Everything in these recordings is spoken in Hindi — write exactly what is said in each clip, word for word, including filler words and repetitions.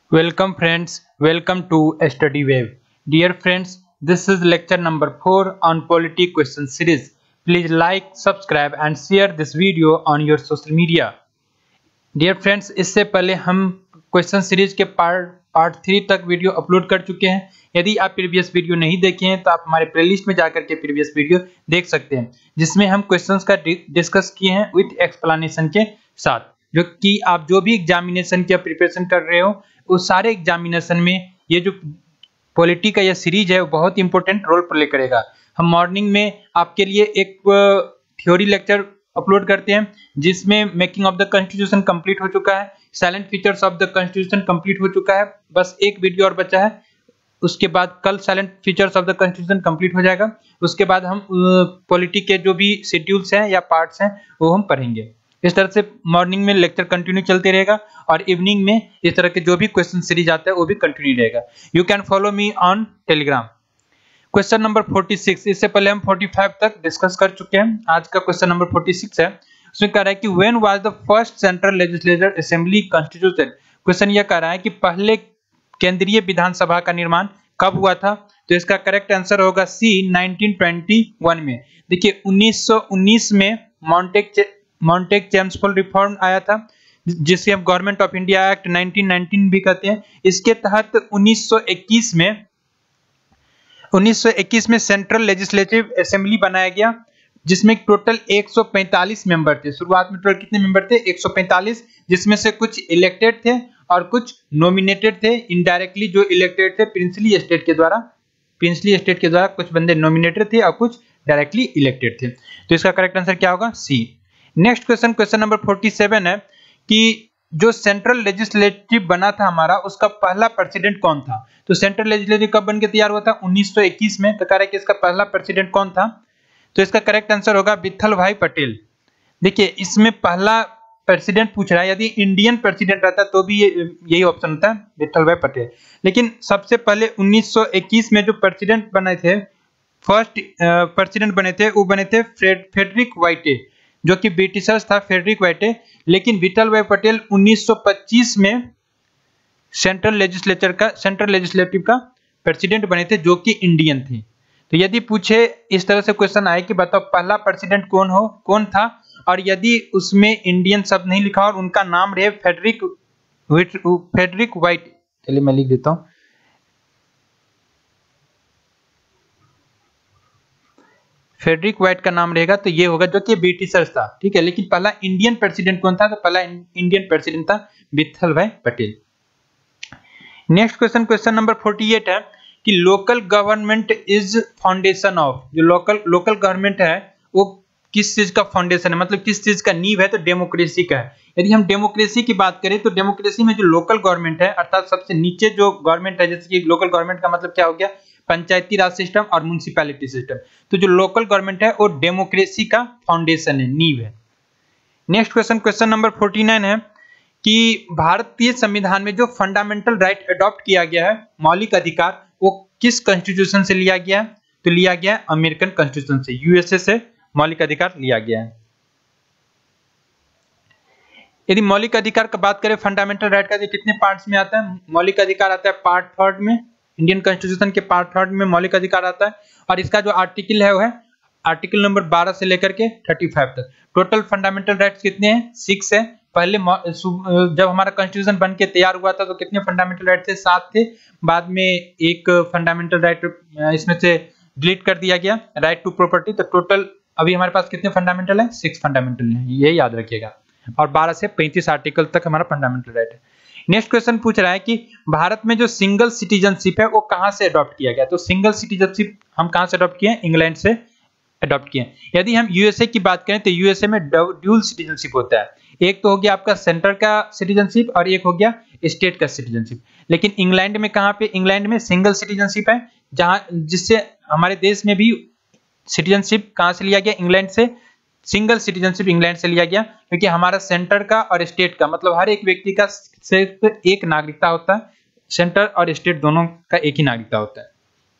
Welcome friends, welcome to Study Wave. Dear friends, this is lecture number four on Polity question series. Please like, subscribe and share this video on your social media. Dear friends, इससे पहले हम क्वेश्चन सीरीज के पार्ट पार्ट थ्री तक वीडियो अपलोड कर चुके हैं। यदि आप प्रीवियस वीडियो नहीं देखे हैं तो आप हमारे प्लेलिस्ट में जाकर के प्रीवियस वीडियो देख सकते हैं, जिसमें हम क्वेश्चंस का डिस्कस किए हैं विद एक्सप्लेनेशन के साथ, जो कि आप जो भी एग्जामिनेशन की प्रिपरेशन कर रहे हो उस सारे एग्जामिनेशन में ये जो पॉलिटी का यह सीरीज है वो बहुत इंपॉर्टेंट रोल प्ले करेगा। हम मॉर्निंग में आपके लिए एक थ्योरी लेक्चर अपलोड करते हैं जिसमें making of the constitution complete हो चुका है, silent features of the constitution complete हो चुका है, बस एक वीडियो और बचा है। उसके बाद कल silent features of the constitution complete हो जाएगा। उसके बाद हम पॉलिटी के जो भी शेड्यूल्स हैं या पार्ट्स हैं वो हम पढ़ेंगे। इस तरह से मॉर्निंग में लेक्चर कंटिन्यू चलते रहेगा और इवनिंग में इस तरह के जो भी क्वेश्चन सीरीज आता है वो भी कंटिन्यू रहेगा। You can follow me on Telegram. Question number छियालीस, इससे पहले हम पैंतालीस तक डिस्कस कर चुके हैं। आज का क्वेश्चन नंबर छियालीस है, उसमें कह रहा है कि when was the first central legislative assembly constituted. Question यह कह रहा है कि पहले केंद्रीय विधानसभा का निर्माण कब हुआ था। तो इसका करेक्ट आंसर होगा सी नाइनटीन ट्वेंटी वन में। देखिए उन्नीस सौ उन्नीस में मॉन्टेक मॉन्टेक चेम्सफोर्ड रिफॉर्म आया था, जिसे हम government of India act nineteen nineteen भी कहते हैं। इसके तहत उन्नीस सौ इक्कीस में उन्नीस सौ इक्कीस में सेंट्रल लेजिस्लेटिव असेंबली बनाया गया, जिसमें टोटल एक सौ पैंतालीस मेंबर थे। शुरुआत में टोटल कितने मेंबर थे? एक सौ पैंतालीस, जिसमें से कुछ इलेक्टेड थे और कुछ नॉमिनेटेड थे। इनडायरेक्टली जो इलेक्टेड थे प्रिंसली स्टेट के द्वारा प्रिंसली स्टेट के द्वारा कुछ बंदे नॉमिनेटेड थे और कुछ डायरेक्टली इलेक्टेड थे। तो इसका करेक्ट आंसर क्या होगा? C. Next question question number सैंतालीस है कि जो सेंट्रल लेजिस्लेटिव बना था हमारा, उसका पहला प्रेसिडेंट कौन था। तो सेंट्रल लेजिस्लेटिव कब बनके तैयार हुआ था? उन्नीस सौ इक्कीस में। तो कह रहा है कि इसका पहला प्रेसिडेंट कौन था। तो इसका करेक्ट आंसर होगा विठल भाई पटेल। देखिए इसमें पहला प्रेसिडेंट पूछ रहा है, यदि इंडियन प्रेसिडेंट रहता तो भी यही ऑप्शन होता है, विठल भाई पटेल। लेकिन सबसे पहले उन्नीस सौ इक्कीस में जो प्रेसिडेंट बने थे, फर्स्ट प्रेसिडेंट बने थे वो बने थे फ्रेडरिक व्हाइटे, जो कि ब्रिटिशर्स था, फ्रेडरिक व्हाइटे। लेकिन विठल भाई पटेल उन्नीस सौ पच्चीस में सेंट्रल लेजिस्लेचर का सेंट्रल लेजिस्लेटिव का प्रेसिडेंट बने थे, जो कि इंडियन थे। तो यदि पूछे इस तरह से क्वेश्चन आए कि बताओ पहला प्रेसिडेंट कौन हो कौन था, और यदि उसमें इंडियन शब्द नहीं लिखा और उनका नाम रहे फ्रेडरिक फ्रेडरिक व्हाइट, चलिए मैं लिख देता हूं, फ्रेडरिक व्हाइट का नाम रहेगा तो ये होगा, जो कि ब्रिटिशर्स था। ठीक है, लेकिन पहला इंडियन प्रेसिडेंट कौन था? तो पहला इंडियन प्रेसिडेंट था Vithalbhai Patel. Next question question number अड़तालीस है कि local government is foundation of. जो लोकल लोकल गवर्नमेंट है वो किस चीज का फाउंडेशन है, मतलब किस चीज का नींव है? तो डेमोक्रेसी का है। यदि हम डेमोक्रेसी की बात करें तो डेमोक्रेसी में जो लोकल गवर्नमेंट है, अर्थात सबसे नीचे जो गवर्नमेंट है, जैसे कि लोकल गवर्नमेंट का मतलब क्या हो गया? पंचायती राज सिस्टम और म्युनिसिपैलिटी सिस्टम। तो जो लोकल गवर्नमेंट है वो डेमोक्रेसी का फाउंडेशन है, नींव है। नेक्स्ट क्वेश्चन क्वेश्चन नंबर उनचास है कि भारतीय संविधान में जो फंडामेंटल राइट अडॉप्ट किया गया है, मौलिक अधिकार, वो किस कॉन्स्टिट्यूशन से लिया गया है? तो लिया गया है अमेरिकन कॉन्स्टिट्यूशन से, यूएसए से मौलिक अधिकार लिया गया है। यदि मौलिक अधिकार का बात करें, फंडामेंटल राइट का कितने पार्ट्स में आता है? मौलिक अधिकार आता है पार्ट थर्ड में, इंडियन कॉन्स्टिट्यूशन के पार्ट थर्ड में मौलिक अधिकार आता है। और इसका जो आर्टिकल है वो है आर्टिकल नंबर बारह से लेकर के पैंतीस तक। टोटल फंडामेंटल राइट्स कितने हैं? सिक्स है। पहले जब हमारा कॉन्स्टिट्यूशन बन के तैयार हुआ था तो कितने फंडामेंटल राइट थे? सात थे। बाद में एक फंडामेंटल राइट इसमें से डिलीट कर दिया गया, राइट टू प्रॉपर्टी। तो टोटल अभी हमारे पास कितने फंडामेंटल है? सिक्स फंडामेंटल है, ये याद रखिएगा। और बारह से पैंतीस आर्टिकल तक हमारा फंडामेंटल राइट है। नेक्स्ट क्वेश्चन पूछ रहा है कि भारत में जो सिंगल सिटीजनशिप है वो कहां से अडॉप्ट किया गया। तो सिंगल सिटीजनशिप हम कहां से अडॉप्ट किए हैं? इंग्लैंड से अडॉप्ट किए। यदि हम यूएसए की बात करें तो यूएसए में ड्यूल सिटीजनशिप होता है। एक तो हो गया आपका सेंटर का सिटीजनशिप और एक हो गया स्टेट का सिटीजनशिप। लेकिन इंग्लैंड में कहां पे? इंग्लैंड में सिंगल सिटीजनशिप है, जहां जिससे हमारे देश में भी सिटीजनशिप कहां से लिया गया? इंग्लैंड से। सिंगल सिटीजनशिप इंग्लैंड से लिया गया, क्योंकि हमारा सेंटर का और स्टेट का मतलब हर एक व्यक्ति का सिर्फ एक नागरिकता होता है, सेंटर और स्टेट दोनों का एक ही नागरिकता होता है।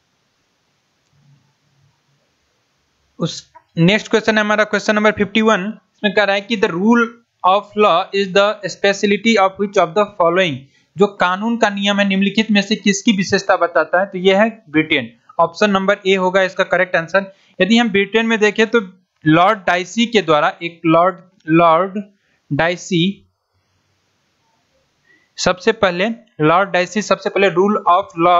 उस नेक्स्ट क्वेश्चन है हमारा क्वेश्चन नंबर इक्यावन। इसमें कह रहा है कि the rule of law is the speciality of which of the following. जो कानून का नियम है निम्नलिखित में से किसकी विशेषता बताता है? तो यह है ब्रिटेन। ऑप्शन नंबर ए होगा इसका करेक्ट आंसर। यदि हम ब्रिटेन में देखें तो लॉर्ड डाइसी के द्वारा, एक लॉर्ड लॉर्ड डाइसी सबसे पहले लॉर्ड डाइसी सबसे पहले रूल ऑफ लॉ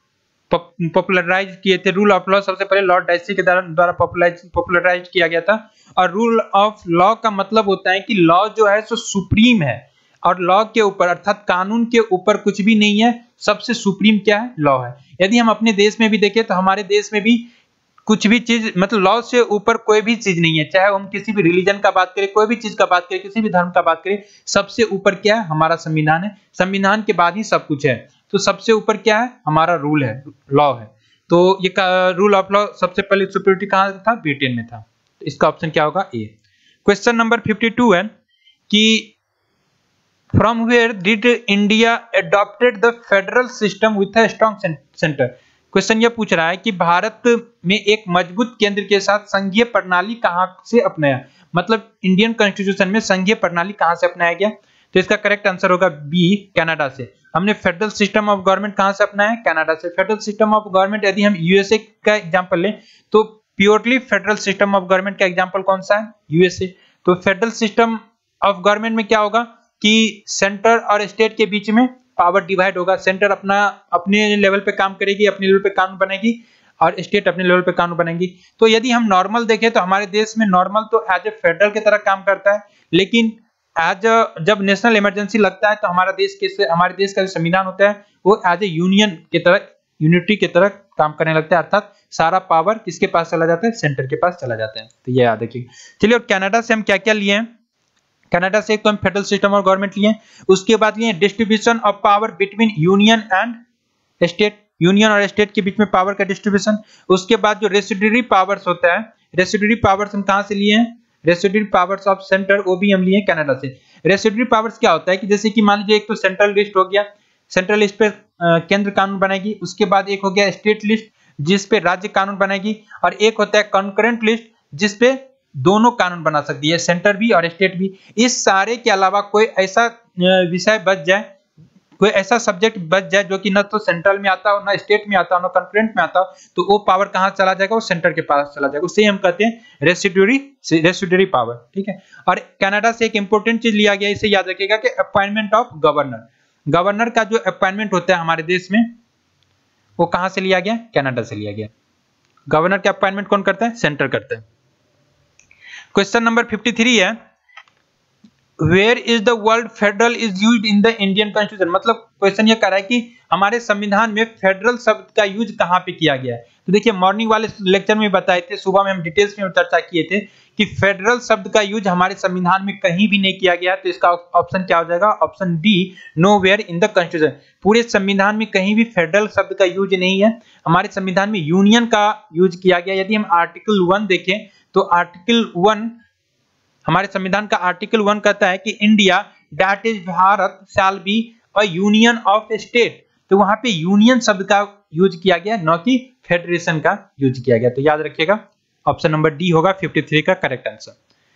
पॉपुलराइज किए थे। रूल ऑफ लॉ सबसे पहले लॉर्ड डाइसी के द्वारा पॉपुलराइज पॉपुलराइज किया गया था। और रूल ऑफ लॉ का मतलब होता है कि लॉ जो है सो सुप्रीम है, और लॉ के ऊपर अर्थात कानून के ऊपर कुछ भी नहीं है, सबसे सुप्रीम क्या है? लॉ है। यदि हम अपने देश में भी देखें तो हमारे देश में भी कुछ भी चीज मतलब लॉ से ऊपर कोई भी चीज नहीं है, चाहे हम किसी भी रिलीजन का बात करें, कोई भी चीज का बात करें, किसी भी धर्म का बात करें, सबसे ऊपर क्या है? हमारा संविधान है। संविधान के बाद ही सब कुछ है, तो सबसे ऊपर क्या है? हमारा रूल है, लॉ है। तो ये रूल ऑफ लॉ सबसे पहले सुपीरियरिटी कहां था? ब्रिटेन में था। तो इसका ऑप्शन क्या होगा? A. Question number fifty two है कि from where did India adopted the federal system with a strong centre. Question यह पूछ रहा है कि भारत में एक मजबूत केंद्र के साथ संघीय प्रणाली कहां से अपनाया, मतलब इंडियन कॉन्स्टिट्यूशन में संघीय प्रणाली कहां से अपनाया गया? तो इसका करेक्ट आंसर होगा बी, कनाडा से। हमने फेडरल सिस्टम ऑफ गवर्नमेंट कहां से अपनाया? कनाडा से। फेडरल सिस्टम ऑफ गवर्नमेंट यदि हम यूएसए का एग्जांपल लें तो purely federal system of government का एग्जांपल कौन सा है? यूएसए। तो फेडरल सिस्टम ऑफ गवर्नमेंट में क्या होगा कि सेंटर और स्टेट के बीच में पावर डिवाइड होगा। सेंटर अपना अपने लेवल पे काम करेगी, अपने लेवल पे कानून बनेगी, और स्टेट अपने लेवल पे कानून बनेगी। तो यदि हम नॉर्मल देखें तो हमारे देश में नॉर्मल तो एज ए फेडरल की तरह काम करता है, लेकिन एज जब नेशनल इमरजेंसी लगता है तो हमारा देश के हमारे देश का जो संविधान होता है वो एज ए यूनियन की तरह, यूनिटी की तरह काम करने लगता है, अर्थात सारा पावर किसके पास चला जाता है? सेंटर के पास चला जाता है। तो ये याद रखिएगा। चलिए, और कनाडा से हम क्या क्या लिए हैं? कनाडा से एक तो हम फेडरल सिस्टम ऑफ गवर्नमेंट लिए, उसके बाद लिए distribution of power between union and state, union और स्टेट के बीच में पावर का डिस्ट्रीब्यूशन। उसके बाद जो रेसिड्यूरी पावर्स होता है, रेसिड्यूरी पावर्स हम कहां से लिए हैं? रेसिड्यूरी पावर्स ऑफ सेंटर, वो भी हम लिए कनाडा से। रेसिड्यूरी पावर्स क्या होता है कि जैसे कि मान लीजिए एक तो सेंट्रल लिस्ट हो गया, सेंट्रल लिस्ट पे केंद्र कानून बनाएगी। उसके बाद एक हो गया स्टेट लिस्ट जिस पे राज्य कानून बनाएगी, और एक होता है कॉन्करेंट लिस्ट जिस पे दोनों कानून बना सकती है, सेंटर भी और स्टेट भी। इस सारे के अलावा कोई ऐसा विषय बच जाए, कोई ऐसा सब्जेक्ट बच जाए जो कि न तो सेंट्रल में आता हो, ना स्टेट में आता हो, ना कॉन्करेंट में आता हो, तो वो पावर कहां चला जाएगा? वो सेंटर के पास चला जाएगा। उसे हम कहते हैं रेसिड्यूरी रेसिड्यूरी पावर। ठीक है। और कनाडा से एक इंपॉर्टेंट चीज लिया गया, इसे याद रखिएगा कि अपॉइंटमेंट ऑफ गवर्नर, गवर्नर का जो अपॉइंटमेंट होता है हमारे देश में वो कहां से लिया गया? कनाडा से लिया गया। गवर्नर का अपॉइंटमेंट कौन करता है? सेंटर करता है। क्वेश्चन नंबर फिफ्टी थ्री है, where is the word federal is used in the Indian constitution. मतलब क्वेश्चन ये कह रहा है कि हमारे संविधान में फेडरल शब्द का यूज कहां पे किया गया है। तो देखिए, मॉर्निंग वाले लेक्चर में बताए थे, सुबह में हम डिटेल्स में चर्चा किए थे कि फेडरल शब्द का यूज हमारे संविधान में कहीं भी नहीं किया गया। तो इसका ऑप्शन क्या हो जाएगा? Option D, nowhere in the constitution. पूरे संविधान में कहीं भी फेडरल शब्द का यूज नहीं है। हमारे संविधान में यूनियन का यूज किया गया। यदि हम आर्टिकल वन देखें तो आर्टिकल वन, हमारे संविधान का आर्टिकल वन कहता है कि India that is Bharat shall be a union of state. तो वहां पे यूनियन शब्द का यूज किया गया, न कि फेडरेशन का यूज किया गया। तो याद रखिएगा, ऑप्शन नंबर डी होगा फिफ्टी थ्री का correct answer.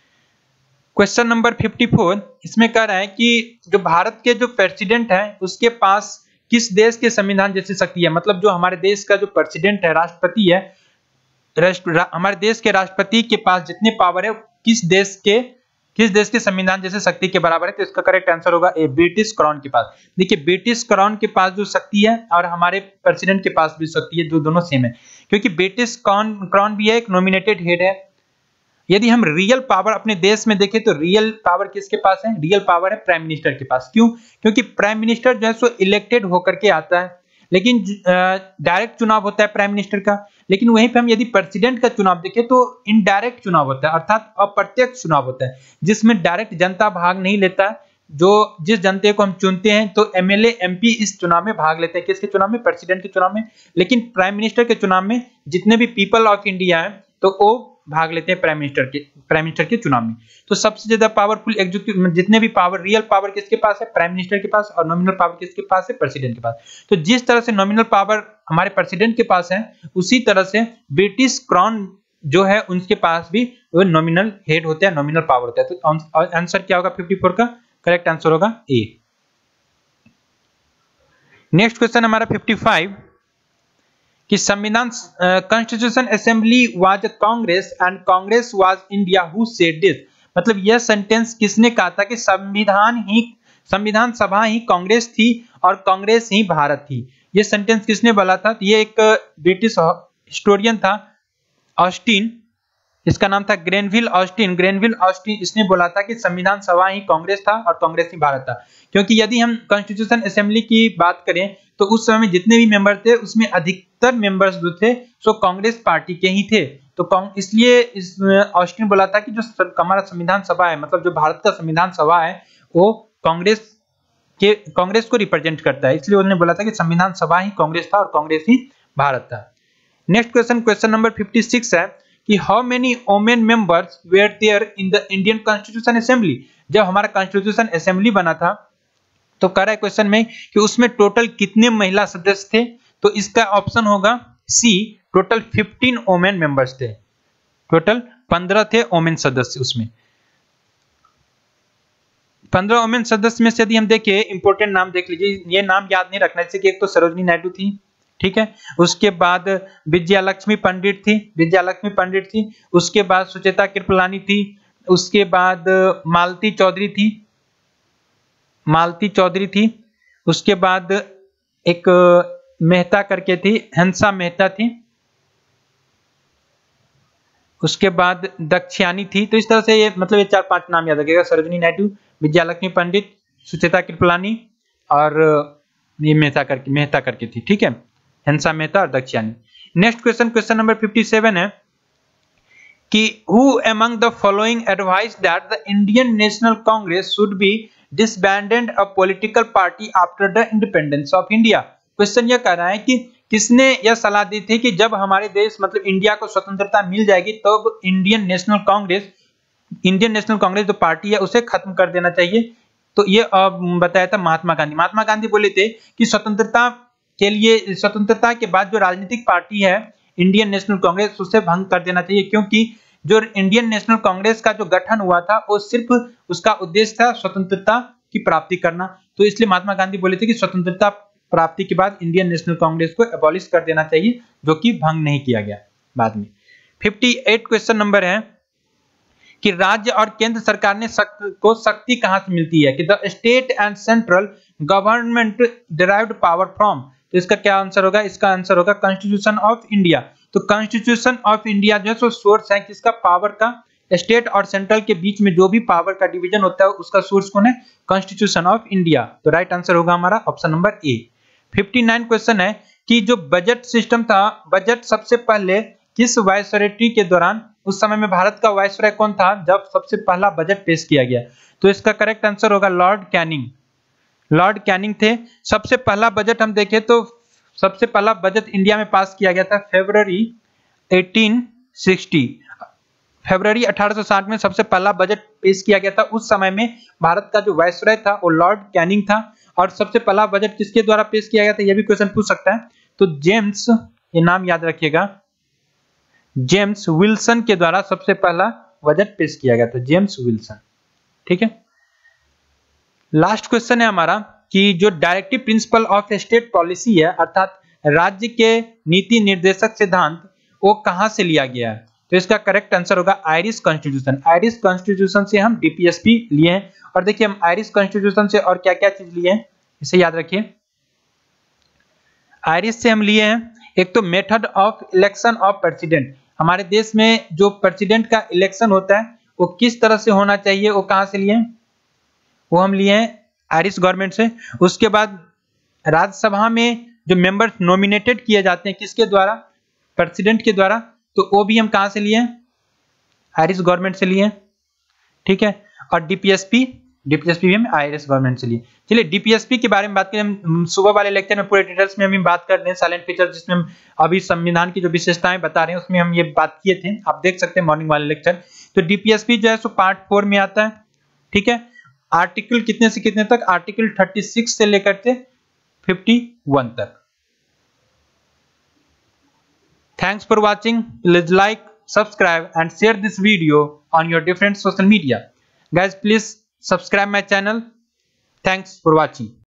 Question number fifty four, इसमें कह रहा है कि जो भारत के जो प्रेसिडेंट है उसके पास किस देश के संविधान जैसी शक्ति है। मतलब जो हमारे देश का जो प्रेसिडेंट है, राष्ट्रपति है, राष्ट्र, हमारे देश के राष्ट्रपति के पास जितने पावर है किस देश के किस देश के संविधान जैसे शक्ति के बराबर है। तो इसका करेक्ट आंसर होगा ए, ब्रिटिश क्राउन के पास। देखिए, ब्रिटिश क्राउन के पास जो शक्ति है और हमारे प्रेसिडेंट के पास भी शक्ति है, जो दोनों सेम है, क्योंकि ब्रिटिश क्राउन क्राउन भी है, एक नॉमिनेटेड हेड है। यदि हम रियल पावर अपने देश में देखें तो रियल पावर किसके पास है? रियल पावर है प्राइम मिनिस्टर के पास। क्यों? क्योंकि प्राइम मिनिस्टर जो है सो इलेक्टेड होकर के आता है, लेकिन डायरेक्ट चुनाव होता है प्राइम मिनिस्टर का। लेकिन वहीं पे हम यदि प्रेसिडेंट का चुनाव देखें तो इनडायरेक्ट चुनाव होता है, अर्थात अप्रत्यक्ष चुनाव होता है, जिसमें डायरेक्ट जनता भाग नहीं लेता। जो जिस जनता को हम चुनते हैं तो एमएलए एमपी इस चुनाव में भाग लेते हैं। किसके चुनाव में? प्रेसिडेंट के चुनाव में। लेकिन प्राइम मिनिस्टर के चुनाव में जितने भी पीपल ऑफ इंडिया है तो वो भाग लेते हैं प्राइम मिनिस्टर के प्राइम मिनिस्टर के चुनाव में। तो सबसे ज्यादा पावरफुल एग्जीक्यूटिव जितने भी पावर, रियल पावर किसके पास है? प्राइम मिनिस्टर के पास। और नॉमिनल पावर किसके पास है? प्रेसिडेंट के पास। तो जिस तरह से नॉमिनल पावर हमारे प्रेसिडेंट के पास है, उसी तरह से ब्रिटिश क्राउन जो है उनके पास भी वो नॉमिनल हेड होता है, नॉमिनल पावर होता है। तो आंसर क्या होगा? फिफ्टी फोर का करेक्ट आंसर होगा ए। नेक्स्ट क्वेश्चन हमारा फिफ्टी फाइव कि संविधान constitution assembly was a Congress and Congress was India who said this. मतलब यह सेंटेंस किसने कहा था कि संविधान ही संविधान सभा ही कांग्रेस थी और कांग्रेस ही भारत थी। यह सेंटेंस किसने बोला था? ये एक ब्रिटिश हिस्टोरियन था ऑस्टिन, इसका नाम था ग्रेनविल ऑस्टिन। ग्रेनविल ऑस्टिन इसने बोला था कि संविधान सभा ही कांग्रेस था और कांग्रेस ही भारत था। क्योंकि यदि हम कॉन्स्टिट्यूशन असेंबली की बात करें तो उस समय में जितने भी मेंबर थे उसमें अधिकतर मेंबर्स जो थे सो कांग्रेस पार्टी के ही थे। तो इसलिए इस ऑस्टिन बोला था कि जो हमारा संविधान सभा है, मतलब जो भारत का संविधान सभा है, वो कांग्रेस के कांग्रेस को रिप्रेजेंट करता है। इसलिए उन्होंने बोला था कि संविधान सभा ही कांग्रेस था और कांग्रेस ही भारत था। Next question question number fifty six है कि how many women members were there in the Indian constitution assembly. जब हमारा कॉन्स्टिट्यूशन असेंबली बना था तो कह रहा है क्वेश्चन में कि उसमें टोटल कितने महिला सदस्य थे। तो इसका ऑप्शन होगा C, total fifteen women members थे। टोटल पंद्रह थे वुमेन सदस्य। उसमें पंद्रह वुमेन सदस्य में से यदि हम देखें, इंपोर्टेंट नाम देख लीजिए, ये नाम याद नहीं रखना। जैसे कि एक तो सरोजिनी नायडू थी, ठीक है, उसके बाद विजयालक्ष्मी पंडित थी विजयालक्ष्मी पंडित थी उसके बाद सुचेता कृपलानी थी, उसके बाद मालती चौधरी थी मालती चौधरी थी उसके बाद एक मेहता करके थी, हंसा मेहता थी, उसके बाद दक्षियानी थी। तो इस तरह से ये मतलब ये चार पांच नाम याद रखिएगा, सरोजिनी नायडू, विजयालक्ष्मी पंडित, सुचेता कृपलानी और ये मेहता करके मेहता करके थी, ठीक है, हंसा मेहता और Dakshayani. Next question question number fifty seven है कि who among the following advise that the Indian National Congress should be disbanded a political party after the independence of India. Question यह कह रहा है कि किसने यह सलाह दी थी कि जब हमारे देश मतलब इंडिया को स्वतंत्रता मिल जाएगी तब तो Indian National Congress Indian National Congress जो पार्टी है उसे खत्म कर देना चाहिए। तो ये बताया था महात्मा गांधी। महात्मा गांधी बोले थे कि स्वतंत्रता के लिए स्वतंत्रता के बाद जो राजनीतिक पार्टी है इंडियन नेशनल कांग्रेस उसे भंग कर देना चाहिए, क्योंकि जो इंडियन नेशनल कांग्रेस का जो गठन हुआ था वो सिर्फ उसका उद्देश्य था स्वतंत्रता की प्राप्ति करना। तो इसलिए महात्मा गांधी बोले थे कि स्वतंत्रता प्राप्ति के बाद इंडियन नेशनल कांग्रेस को एबॉलिश कर देना चाहिए, जो कि भंग नहीं किया गया बाद में। फिफ्टी एट क्वेश्चन नंबर है कि राज्य और केंद्र सरकार ने सक, को शक्ति कहां से मिलती है, कि the state and central government derived power from. तो इसका क्या आंसर होगा? इसका आंसर होगा कॉन्स्टिट्यूशन ऑफ इंडिया। तो कॉन्स्टिट्यूशन ऑफ इंडिया जो है सो सोर्स है किसका? पावर का। स्टेट और सेंट्रल के बीच में जो भी पावर का डिवीजन होता है उसका सोर्स कौन है? Constitution of India. तो राइट आंसर होगा हमारा option number A. Fifty nine question है कि जो बजट सिस्टम था, बजट सबसे पहले किस वायसराय के दौरान, उस समय में भारत का वायसराय कौन था जब सबसे पहला बजट पेश किया गया? तो इसका करेक्ट आंसर होगा लॉर्ड कैनिंग। लॉर्ड कैनिंग थे। सबसे पहला बजट हम देखें तो सबसे पहला बजट इंडिया में पास किया गया था फरवरी अठारह सौ साठ। फरवरी अठारह सौ साठ में सबसे पहला बजट पेश किया गया था। उस समय में भारत का जो वायसराय था वो लॉर्ड कैनिंग था। और सबसे पहला बजट किसके द्वारा पेश किया गया था, यह भी क्वेश्चन पूछ सकता है। तो जेम्स, ये नाम याद रखिएगा, जेम्स विल्सन के द्वारा सबसे पहला बजट पेश किया गया था, जेम्स विल्सन, ठीक है। लास्ट क्वेश्चन है हमारा कि जो directive principle of state policy है, अर्थात राज्य के नीति निर्देशक सिद्धांत, वो कहां से लिया गया है? तो इसका करेक्ट आंसर होगा आयरिश कॉन्स्टिट्यूशन। आयरिश कॉन्स्टिट्यूशन से हम डीपीएसपी लिए हैं। और देखिए हम आयरिश कॉन्स्टिट्यूशन से और क्या क्या चीज लिए हैं इसे याद रखिए। आयरिश से हम लिए हैं एक तो method of election of president, हमारे देश में जो प्रेसिडेंट का इलेक्शन होता है वो किस तरह से होना चाहिए, वो कहां से लिए हैं? वो हम लिए हैं आयरिश गवर्नमेंट से। उसके बाद राज्यसभा में जो मेंबर्स नॉमिनेटेड किए जाते हैं किसके द्वारा? प्रेसिडेंट के द्वारा। तो वो भी हम कहां से लिए हैं? आयरिश गवर्नमेंट से लिए हैं, ठीक है। और डीपीएसपी डीपीएसपी भी हम आयरिश गवर्नमेंट से लिए। चलिए डीपीएसपी के बारे में बात करें, हम सुबह वाले लेक्चर में पूरे डिटेल्स में हम बात कर रहे हैं साइलेंट फीचर, जिसमें हम अभी संविधान की जो विशेषताएं बता रहे हैं उसमें हम ये बात किए थे, आप देख सकते हैं मॉर्निंग वाले लेक्चर। तो डीपीएसपी जो है सो पार्ट फोर में आता है, ठीक है। आर्टिकल कितने से कितने तक? आर्टिकल छत्तीस से लेकर के इक्यावन तक। Thanks for watching. Please like, subscribe and share this video on your different social media. Guys, please subscribe my channel. Thanks for watching.